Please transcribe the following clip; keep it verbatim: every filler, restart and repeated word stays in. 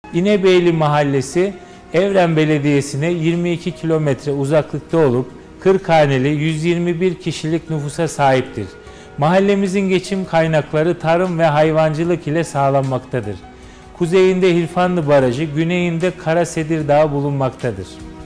İnebeyli Mahallesi, Evren Belediyesi'ne yirmi iki kilometre uzaklıkta olup kırk haneli yüz yirmi bir kişilik nüfusa sahiptir. Mahallemizin geçim kaynakları tarım ve hayvancılık ile sağlanmaktadır. Kuzeyinde Hilfanlı Barajı, güneyinde Karasedir Dağı bulunmaktadır.